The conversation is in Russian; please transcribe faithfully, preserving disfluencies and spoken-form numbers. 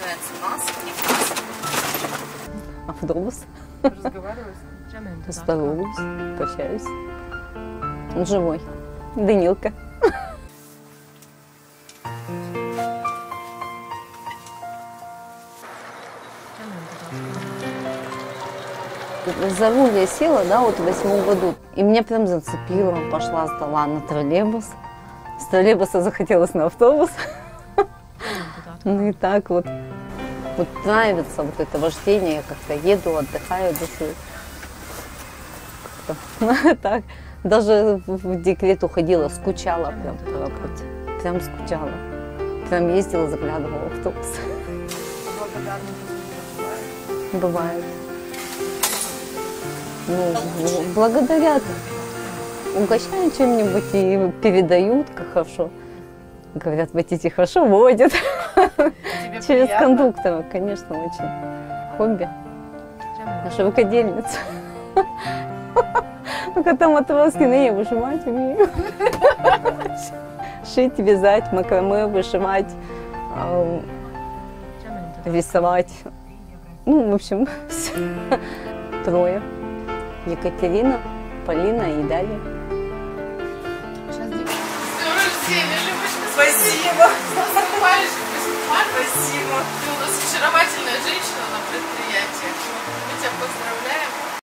называется нас. Автобус. Разговаривать? Здороваюсь, прощаюсь. Он живой. Данилка. За руль я села, да, вот в восьмом году. И меня прям зацепило. Пошла, сдала на троллейбус. С троллейбуса захотелось на автобус. Ну и так вот. Вот нравится вот это вождение. Я как-то еду, отдыхаю душой. Как-то так. Даже в декрет уходила, скучала прям по работе. Прям скучала. Прям ездила, заглядывала в автобус. Бывает. Ну, благодарят, угощают чем-нибудь и передают, как хорошо. Говорят, водитель хорошо водит. Через приятно? Кондуктора, конечно, очень. Хобби. Наша рукодельница. Кота матроски, на ней выжимать умею. Шить, вязать, макраме, вышивать, рисовать. Ну, в общем, все. Трое. Екатерина, Полина и Дарья. Спасибо. Спасибо. Ты у нас очаровательная женщина на предприятии. Мы тебя поздравляем.